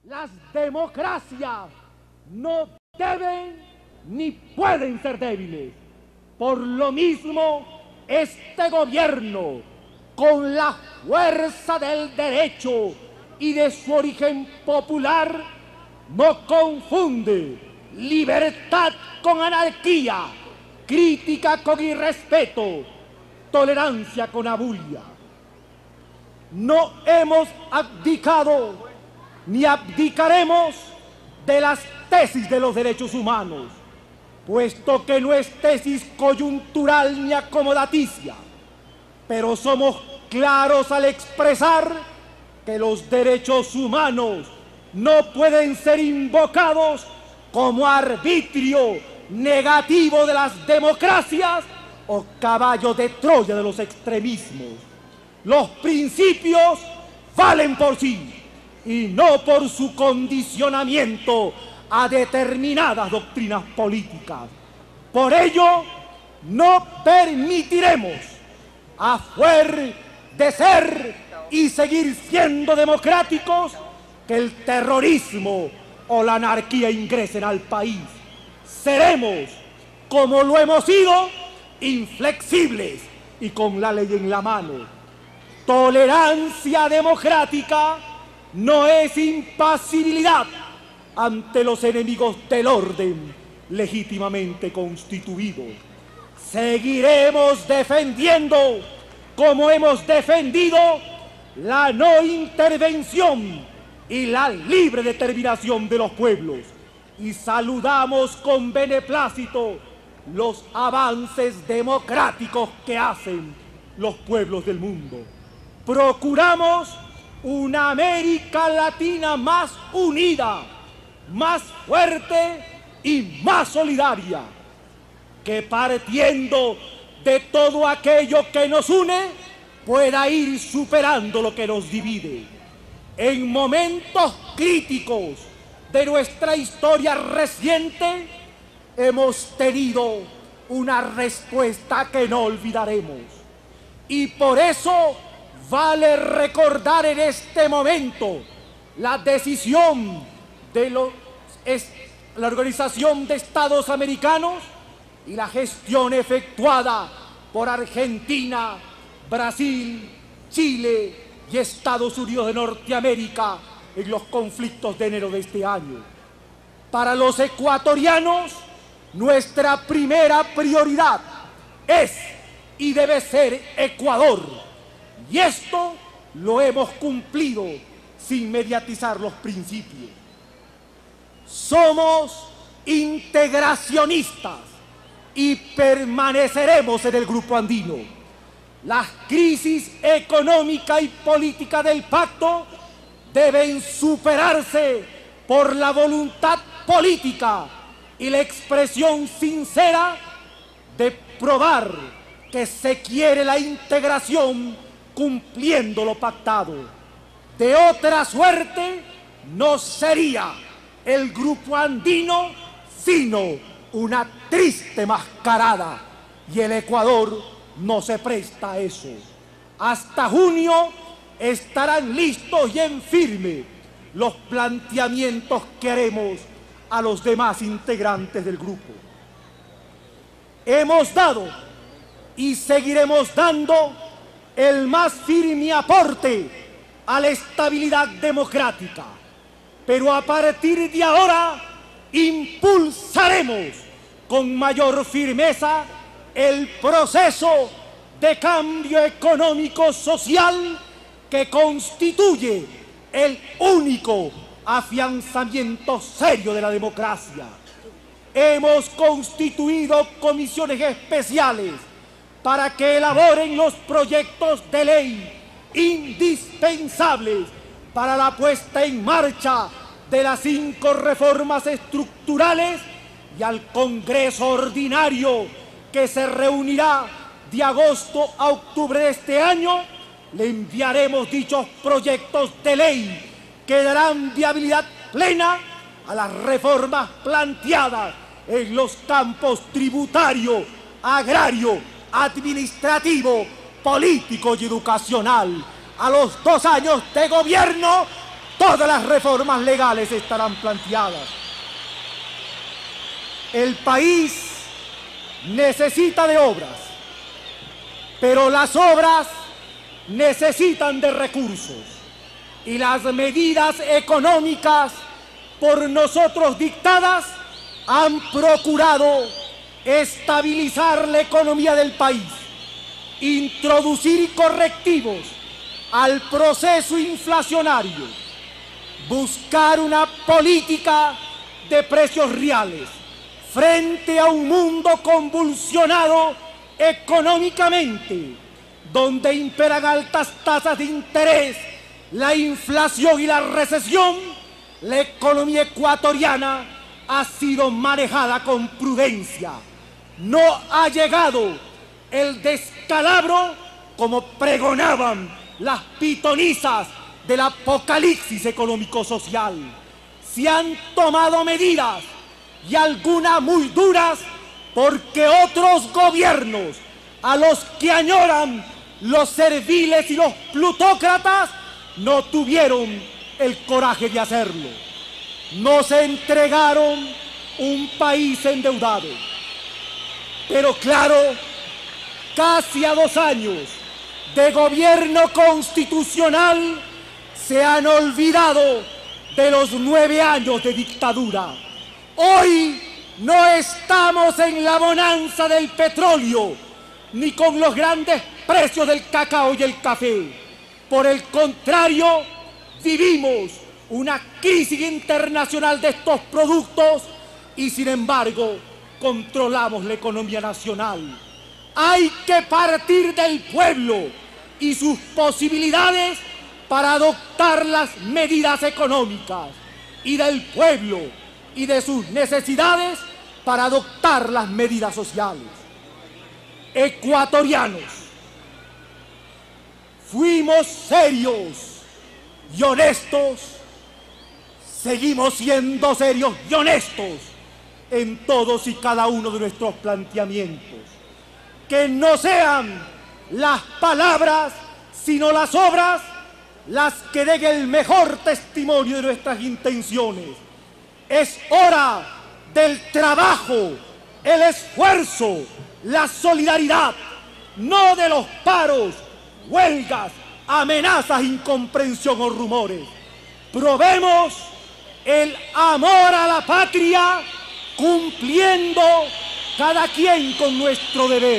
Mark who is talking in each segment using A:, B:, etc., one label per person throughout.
A: Las democracias no deben ni pueden ser débiles. Por lo mismo, este gobierno, con la fuerza del derecho y de su origen popular, no confunde libertad con anarquía, crítica con irrespeto, tolerancia con abulia. No hemos abdicado ni abdicaremos de las tesis de los derechos humanos, puesto que no es tesis coyuntural ni acomodaticia, pero somos claros al expresar que los derechos humanos no pueden ser invocados como arbitrio negativo de las democracias o caballo de Troya de los extremismos. Los principios valen por sí y no por su condicionamiento a determinadas doctrinas políticas. Por ello, no permitiremos, a fuer de ser y seguir siendo democráticos, que el terrorismo o la anarquía ingresen al país. Seremos, como lo hemos sido, inflexibles y con la ley en la mano. Tolerancia democrática no es impasibilidad ante los enemigos del orden legítimamente constituido. Seguiremos defendiendo, como hemos defendido, la no intervención y la libre determinación de los pueblos, y saludamos con beneplácito los avances democráticos que hacen los pueblos del mundo. Procuramos una América Latina más unida, más fuerte y más solidaria, que partiendo de todo aquello que nos une, pueda ir superando lo que nos divide. En momentos críticos de nuestra historia reciente, hemos tenido una respuesta que no olvidaremos. Y por eso vale recordar en este momento la decisión de la Organización de Estados Americanos y la gestión efectuada por Argentina, Brasil, Chile y Estados Unidos de Norteamérica en los conflictos de enero de este año. Para los ecuatorianos, nuestra primera prioridad es y debe ser Ecuador. Y esto lo hemos cumplido sin mediatizar los principios. Somos integracionistas y permaneceremos en el Grupo Andino. Las crisis económica y política del pacto deben superarse por la voluntad política y la expresión sincera de probar que se quiere la integración cumpliendo lo pactado. De otra suerte, no sería el Grupo Andino sino una triste mascarada, y el Ecuador no se presta a eso. Hasta junio estarán listos y en firme los planteamientos que haremos a los demás integrantes del grupo. Hemos dado y seguiremos dando el más firme aporte a la estabilidad democrática, pero a partir de ahora impulsaremos con mayor firmeza el proceso de cambio económico-social que constituye el único afianzamiento serio de la democracia. Hemos constituido comisiones especiales para que elaboren los proyectos de ley indispensables para la puesta en marcha de las 5 reformas estructurales, y al Congreso Ordinario, que se reunirá de agosto a octubre de este año, le enviaremos dichos proyectos de ley que darán viabilidad plena a las reformas planteadas en los campos tributario, agrario, administrativo, político y educacional. A los 2 años de gobierno, todas las reformas legales estarán planteadas. El país necesita de obras, pero las obras necesitan de recursos, y las medidas económicas por nosotros dictadas han procurado estabilizar la economía del país, introducir correctivos al proceso inflacionario, buscar una política de precios reales frente a un mundo convulsionado económicamente, donde imperan altas tasas de interés, la inflación y la recesión. La economía ecuatoriana ha sido manejada con prudencia. No ha llegado el descalabro como pregonaban las pitonisas del apocalipsis económico-social. Se han tomado medidas, y algunas muy duras, porque otros gobiernos, a los que añoran los serviles y los plutócratas, no tuvieron el coraje de hacerlo. Nos entregaron un país endeudado. Pero claro, casi a 2 años de gobierno constitucional, se han olvidado de los 9 años de dictadura. Hoy no estamos en la bonanza del petróleo, ni con los grandes precios del cacao y el café. Por el contrario, vivimos una crisis internacional de estos productos y, sin embargo, controlamos la economía nacional. Hay que partir del pueblo y sus posibilidades para adoptar las medidas económicas, y del pueblo y de sus necesidades para adoptar las medidas sociales. Ecuatorianos, fuimos serios y honestos, seguimos siendo serios y honestos en todos y cada uno de nuestros planteamientos. Que no sean las palabras, sino las obras, las que den el mejor testimonio de nuestras intenciones. Es hora del trabajo, el esfuerzo, la solidaridad, no de los paros, huelgas, amenazas, incomprensión o rumores. Probemos el amor a la patria, cumpliendo cada quien con nuestro deber.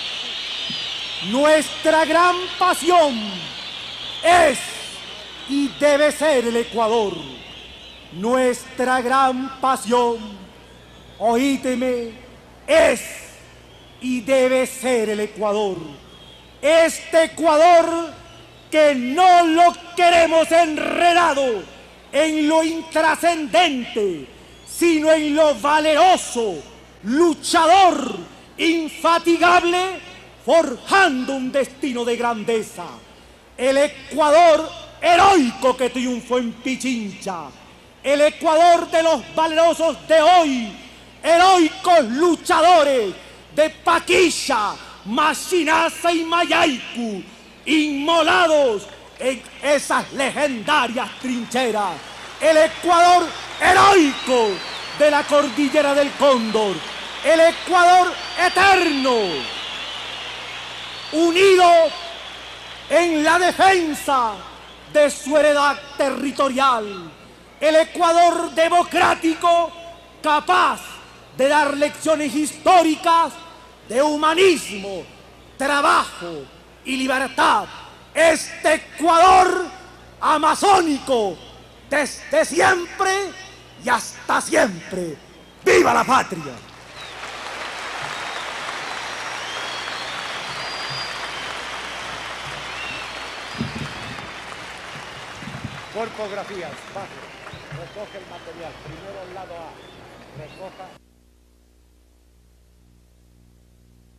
A: Nuestra gran pasión es y debe ser el Ecuador. Nuestra gran pasión, oídeme, es y debe ser el Ecuador. Este Ecuador que no lo queremos enredado en lo intrascendente, sino en lo valeroso, luchador, infatigable, forjando un destino de grandeza. El Ecuador heroico que triunfó en Pichincha, el Ecuador de los valerosos de hoy, heroicos luchadores de Paquilla, Machinaza y Mayaicu, inmolados en esas legendarias trincheras. El Ecuador heroico de la cordillera del Cóndor, el Ecuador eterno, unido en la defensa de su heredad territorial, el Ecuador democrático capaz de dar lecciones históricas de humanismo, trabajo y libertad. Este Ecuador amazónico, desde siempre y hasta siempre. ¡Viva la patria! Corpografías, bajo, recoge el material, primero el lado A, recoja...